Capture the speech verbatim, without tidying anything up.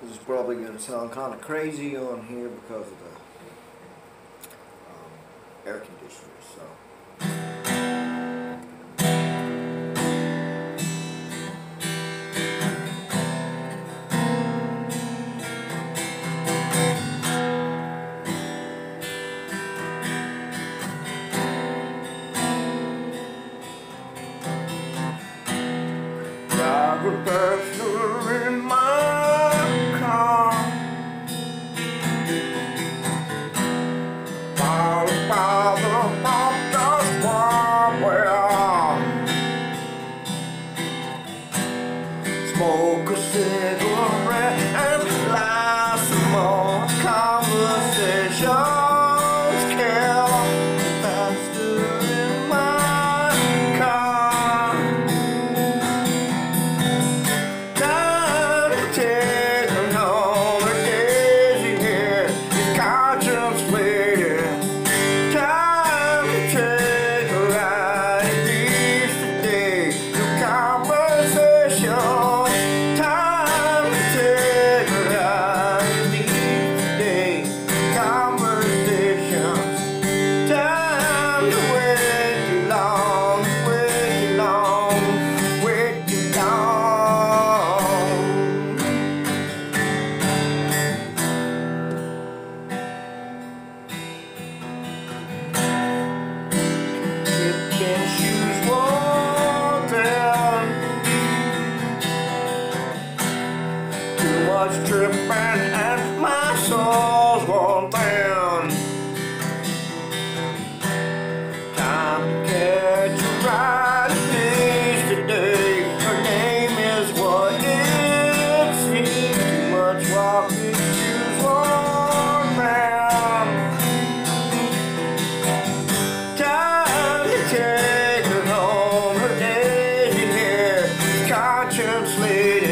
This is probably going to sound kind of crazy on here because of the um, air conditioners. So. Got a pastor in my car, followed by the pop squad where smoke a cigarette and light some more conversations. Kill the pastor in my car. Taking home the days you hear his conscience bleeding. Time to take a ride at least today. Your conversation. Time to take a ride at least today. Conversations. Time to wait too long, wait too long, wait too long. Chipping shoes worn down, too much tripping and my soul's worn down. Time to catch a ride at least today. Her name is what it seems. Too much walking shoes worn down. Time to take her home. Her days in here, conscience leading.